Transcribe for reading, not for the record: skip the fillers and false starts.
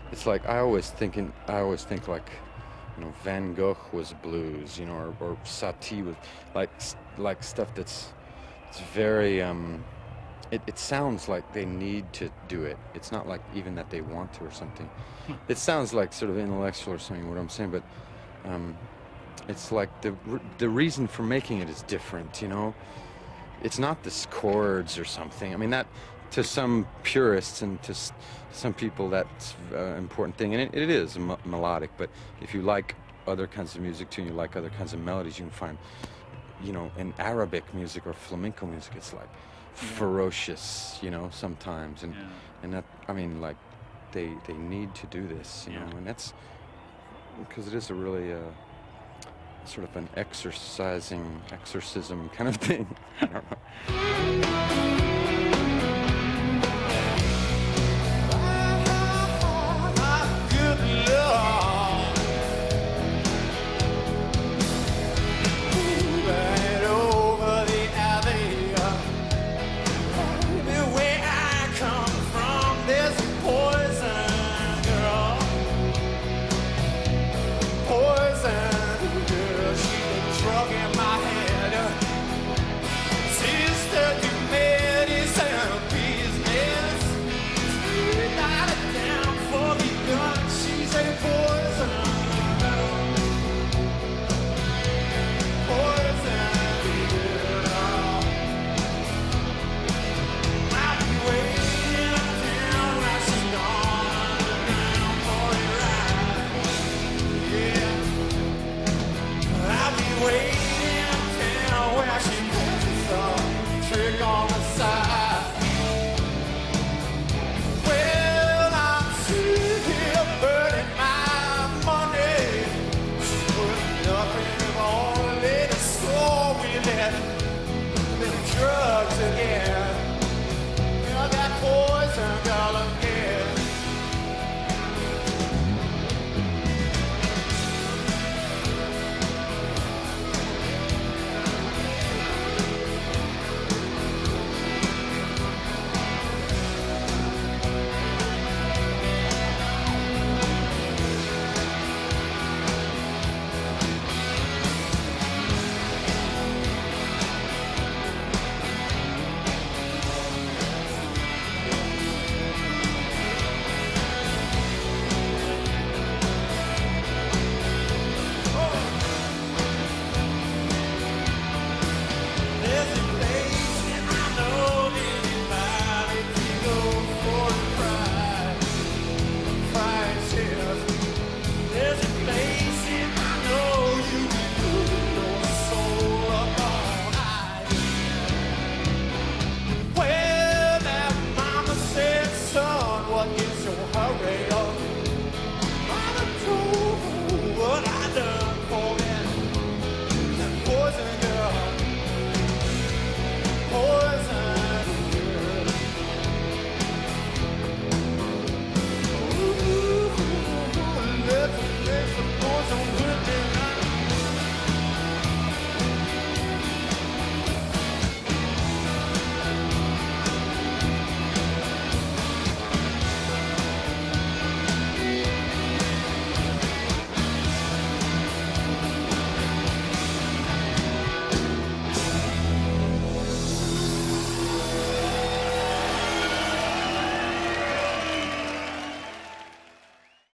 it's like I always think like, Van Gogh was blues, or Satie was like stuff it's very it sounds like they need to do it. It's not like even that they want to or something. It sounds like sort of intellectual or something, what I'm saying, but um, it's like the reason for making it is different, It's not the chords or something. I mean, that to some purists and to some people that's an important thing, and it is melodic. But if you like other kinds of music too, and you like other kinds of melodies, you can find, in Arabic music or flamenco music, it's like Yeah. ferocious, sometimes, and Yeah. and that I mean, like they need to do this, Yeah. and that's because it is a really sort of an exorcism kind of thing. I don't know.